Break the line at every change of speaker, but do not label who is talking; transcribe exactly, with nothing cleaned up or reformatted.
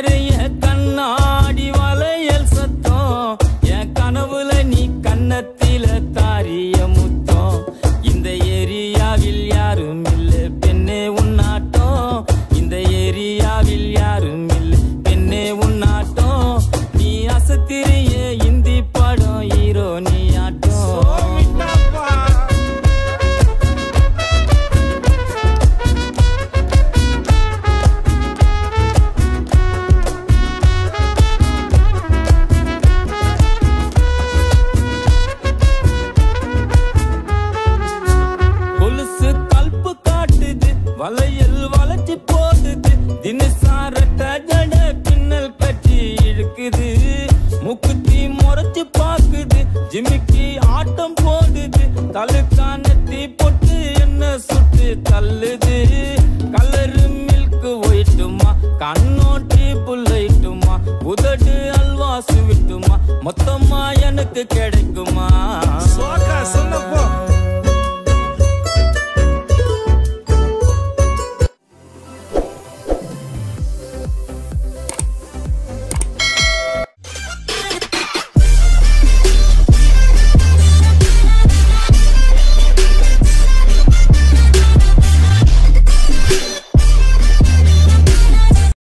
நிறைய கண்ணாடி வளையல் சத்தம் என் கனவுல நீ கன்னத்தில தாரிய முத்தம் இந்த ஏரியாவில் யாரும் இல்லை பெண்ணே உன்னாட்டம் இந்த ஏரியாவில் யாரும் இல்லை பெண்ணே உன்னாட்டம் நீ அசத்திரிய இந்தி படம் ஹீரோ நீ ஆட்டம் வளையல் வளைச்சி போடுது தினசாரட்ட ஜட பின்னல் கட்டி இழுக்குது முக்குத்தி முறைச்சு பாக்குது ஜிமிக்கி ஆட்டம் போடுது தலுக்கானத்தி பொட்டு என்ன சுட்டு தள்ளுது கலரு மில்க் ஒயிட்டுமா கண்ணோட்டி புல்லைட்டுமா உதடு அல்வா சுவிட்டுமா மொத்தமா எனக்கு கிடைக்கும்